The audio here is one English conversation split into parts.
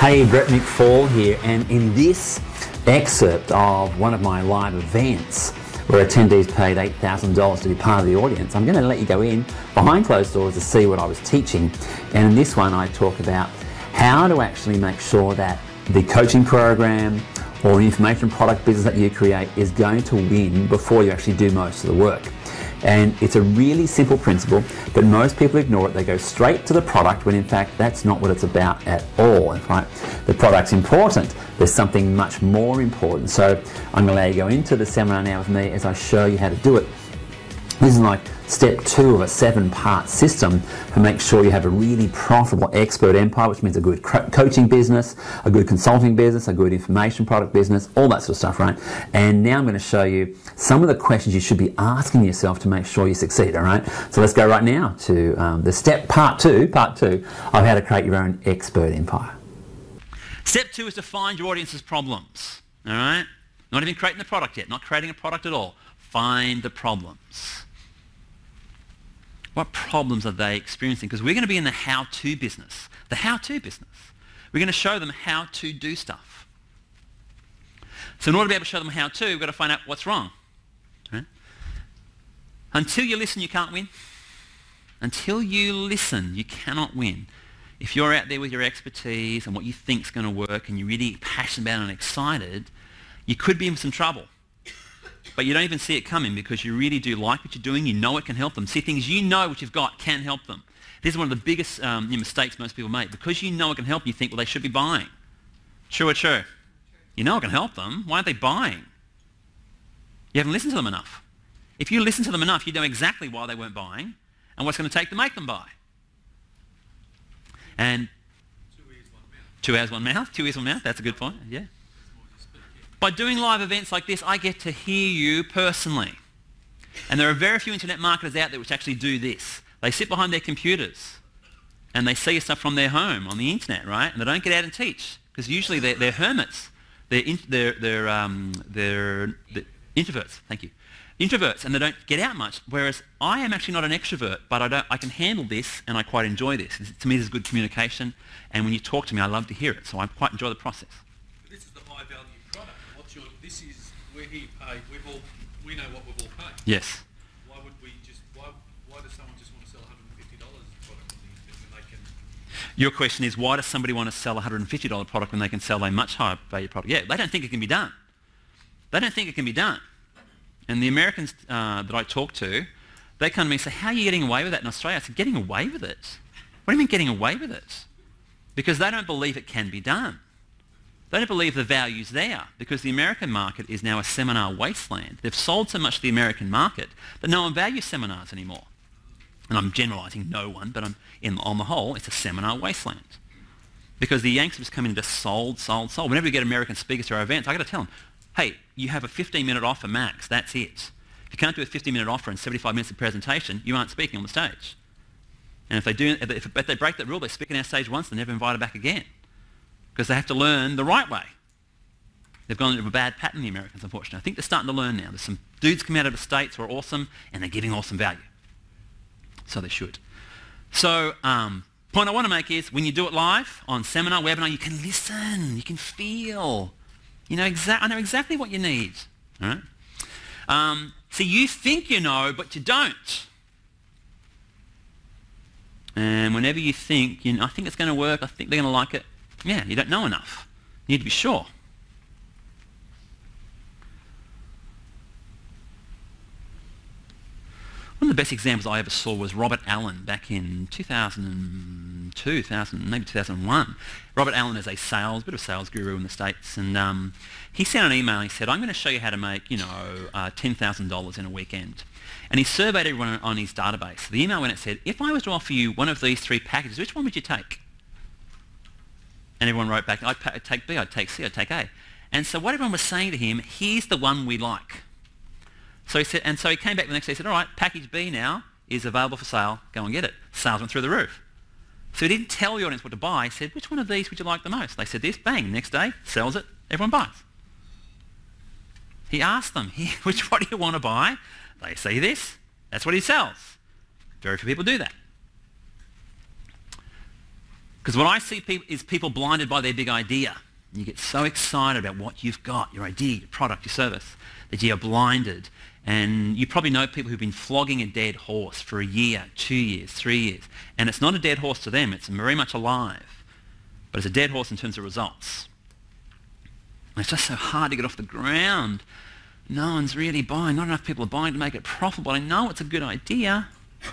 Hey, Brett McFall here, and in this excerpt of one of my live events where attendees paid $8,000 to be part of the audience, I'm going to let you go in behind closed doors to see what I was teaching. And in this one I talk about how to actually make sure that the coaching program or an information product business that you create is going to win before you actually do most of the work. And it's a really simple principle, but most people ignore it. They go straight to the product when in fact that's not what it's about at all. Right? The product's important. There's something much more important. So I'm going to allow you to go into the seminar now with me as I show you how to do it. This is like step 2 of a 7-part system to make sure you have a really profitable expert empire, which means a good coaching business, a good consulting business, a good information product business, all that sort of stuff, right? And now I'm going to show you some of the questions you should be asking yourself to make sure you succeed, all right? So let's go right now to the part two of how to create your own expert empire. Step 2 is to find your audience's problems, all right? Not even creating the product yet, not creating a product at all. Find the problems. What problems are they experiencing? Because we're going to be in the how-to business. The how-to business. We're going to show them how to do stuff. So in order to be able to show them how to, we've got to find out what's wrong. Right? Until you listen, you can't win. Until you listen, you cannot win. If you're out there with your expertise and what you think is going to work and you're really passionate about it and excited, you could be in some trouble. But you don't even see it coming because you really do like what you're doing. You know it can help them. See, things you know what you've got can help them. This is one of the biggest mistakes most people make. Because you know it can help, you think, well, they should be buying. True or true? You know it can help them. Why aren't they buying? You haven't listened to them enough. If you listen to them enough, you know exactly why they weren't buying and what's going to take to make them buy. And 2 ears, 1 mouth. 2 ears, 1 mouth. That's a good point. Yeah. By doing live events like this, I get to hear you personally. And there are very few internet marketers out there which actually do this. They sit behind their computers and they see stuff from their home on the internet, right? And they don't get out and teach because usually they're hermits. They're introverts. Thank you. Introverts, and they don't get out much. Whereas I am actually not an extrovert, but I can handle this and I quite enjoy this. To me, this is good communication. And when you talk to me, I love to hear it. So I quite enjoy the process. This is the high value product. This is where he paid. We know what we've all paid. Yes. Why would we just? Why does someone just want to sell $150 product on the internet when they can? Your question is, why does somebody want to sell a $150 product when they can sell a much higher value product? Yeah, they don't think it can be done. They don't think it can be done. And the Americans that I talk to, they come to me and say, how are you getting away with that in Australia? I said, getting away with it? What do you mean getting away with it? Because they don't believe it can be done. They don't believe the value's there because the American market is now a seminar wasteland. They've sold so much to the American market that no one values seminars anymore. And I'm generalising no one, but on the whole, it's a seminar wasteland. Because the youngsters come in and just sold. Whenever we get American speakers to our events, I've got to tell them, hey, you have a 15-minute offer max, that's it. If you can't do a 15-minute offer and 75 minutes of presentation, you aren't speaking on the stage. And if they break that rule, they speak on our stage once, they're never invited back again. Because they have to learn the right way. They've gone into a bad pattern, the Americans, unfortunately. I think they're starting to learn now. There's some dudes coming out of the States who are awesome, and they're giving awesome value. So they should. So, point I want to make is, when you do it live, on seminar, webinar, you can listen, you can feel. I know exactly what you need. All right? So you think you know, but you don't. And whenever you think, I think it's going to work, I think they're going to like it, yeah, you don't know enough. You need to be sure. One of the best examples I ever saw was Robert Allen back in 2002, maybe 2001. Robert Allen is a bit of a sales guru in the States, and he sent an email. He said, I'm going to show you how to make, $10,000 in a weekend. And he surveyed everyone on his database. The email went and said, if I was to offer you one of these 3 packages, which one would you take? And everyone wrote back, I'd take B, I'd take C, I'd take A. And so what everyone was saying to him, here's the one we like. So he said, and so he came back the next day and said, all right, package B now is available for sale, go and get it. Sales went through the roof. So he didn't tell the audience what to buy, he said, which one of these would you like the most? They said this, bang, next day, sells it, everyone buys. He asked them, which one do you want to buy? They say this, that's what he sells. Very few people do that. Because what I see is people blinded by their big idea. You get so excited about what you've got, your idea, your product, your service, that you're blinded. And you probably know people who've been flogging a dead horse for a year, 2 years, 3 years. And it's not a dead horse to them, it's very much alive. But it's a dead horse in terms of results. And it's just so hard to get off the ground. No one's really buying, not enough people are buying to make it profitable. I know it's a good idea.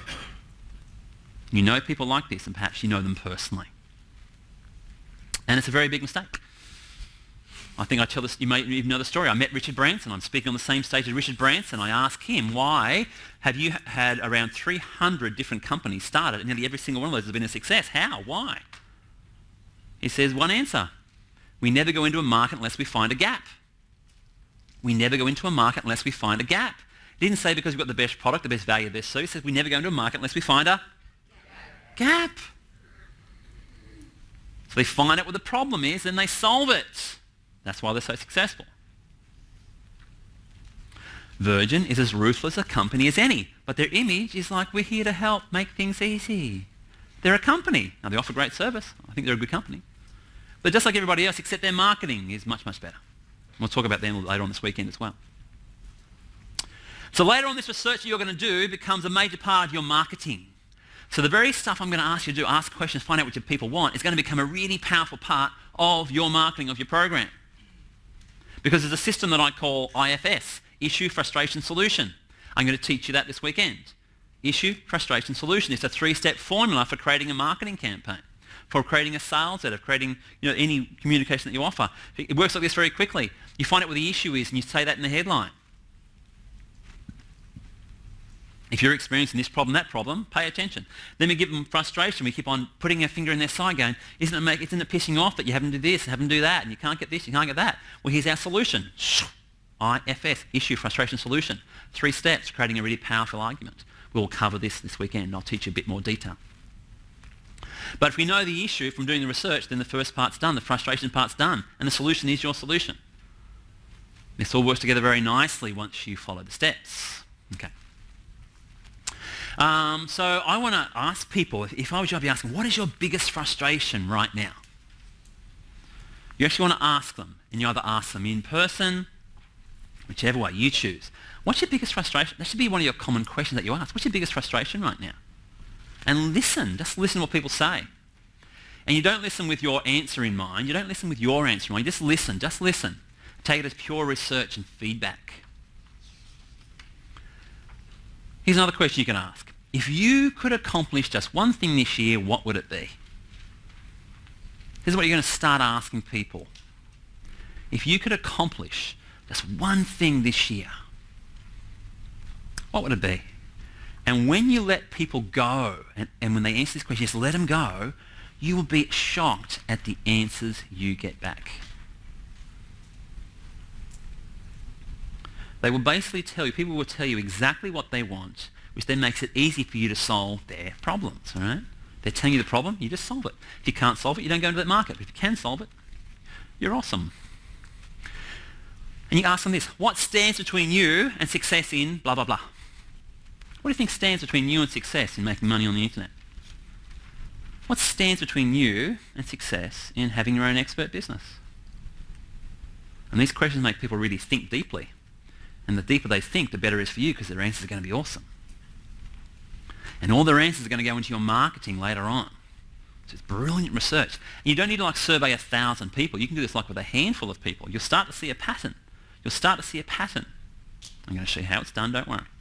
You know people like this, and perhaps you know them personally. And it's a very big mistake. I think I tell this, you may even know the story. I met Richard Branson. I'm speaking on the same stage as Richard Branson. I asked him, why have you had around 300 different companies started and nearly every single one of those has been a success? How? Why? He says, one answer. We never go into a market unless we find a gap. We never go into a market unless we find a gap. He didn't say because we've got the best product, the best value, the best service. He says we never go into a market unless we find a gap. So they find out what the problem is and they solve it. That's why they're so successful. Virgin is as ruthless a company as any, but their image is like, we're here to help make things easy. They're a company. Now, they offer great service. I think they're a good company. But just like everybody else, except their marketing is much, much better. We'll talk about them later on this weekend as well. So later on, this research that you're going to do becomes a major part of your marketing. So the very stuff I'm going to ask you to do, ask questions, find out what your people want, is going to become a really powerful part of your marketing of your program. Because there's a system that I call IFS, Issue, Frustration, Solution. I'm going to teach you that this weekend. Issue, Frustration, Solution. It's a 3-step formula for creating a marketing campaign, for creating a sales letter, creating any communication that you offer. It works like this very quickly. You find out what the issue is and you say that in the headline. If you're experiencing this problem, that problem, pay attention. Then we give them frustration. We keep on putting our finger in their side going, isn't it pissing you off that you haven't do this, haven't do that, and you can't get this, you can't get that? Well, here's our solution. IFS, Issue, Frustration, Solution. 3 steps, creating a really powerful argument. We'll cover this weekend and I'll teach you a bit more detail. But if we know the issue from doing the research, then the first part's done, the frustration part's done, and the solution is your solution. This all works together very nicely once you follow the steps. Okay. So I want to ask people, if I was you, I'd be asking, what is your biggest frustration right now? You actually want to ask them, and you either ask them in person, whichever way you choose. What's your biggest frustration? That should be one of your common questions that you ask. What's your biggest frustration right now? And listen, just listen to what people say. And you don't listen with your answer in mind. You don't listen with your answer in mind. You just listen, just listen. Take it as pure research and feedback. Here's another question you can ask. If you could accomplish just one thing this year, what would it be? This is what you're going to start asking people. If you could accomplish just one thing this year, what would it be? And when you let people go, and when they answer this question, just let them go, you will be shocked at the answers you get back. They will basically tell you, people will tell you exactly what they want, which then makes it easy for you to solve their problems, all right? They're telling you the problem, you just solve it. If you can't solve it, you don't go into that market. But if you can solve it, you're awesome. And you ask them this, what stands between you and success in blah, blah, blah? What do you think stands between you and success in making money on the internet? What stands between you and success in having your own expert business? And these questions make people really think deeply. And the deeper they think, the better it is for you because their answers are going to be awesome. And all their answers are going to go into your marketing later on. So it's brilliant research. And you don't need to survey 1,000 people. You can do this with a handful of people. You'll start to see a pattern. You'll start to see a pattern. I'm going to show you how it's done, don't worry.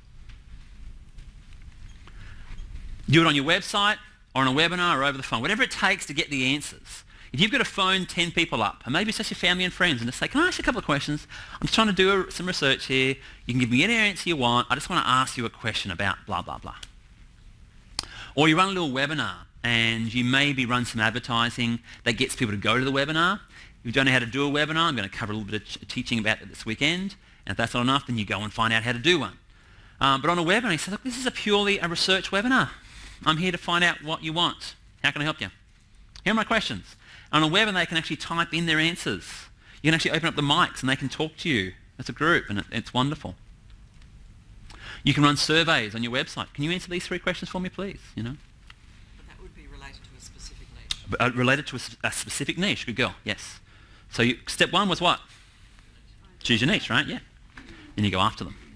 Do it on your website or on a webinar or over the phone, whatever it takes to get the answers. If you've got to phone 10 people up, and maybe it's just your family and friends, and just say, can I ask you a couple of questions? I'm just trying to do some research here. You can give me any answer you want. I just want to ask you a question about blah, blah, blah. Or you run a little webinar, and you maybe run some advertising that gets people to go to the webinar. If you don't know how to do a webinar, I'm going to cover a little bit of teaching about it this weekend. And if that's not enough, then you go and find out how to do one. But on a webinar, you say, look, this is purely a research webinar. I'm here to find out what you want. How can I help you? Here are my questions. On a webinar, they can actually type in their answers. You can actually open up the mics and they can talk to you as a group, and it's wonderful. You can run surveys on your website. Can you answer these 3 questions for me, please? But that would be related to a specific niche. Related to a specific niche. Good girl. Yes. So step one was what? Choose your niche, right? Yeah. Then you go after them.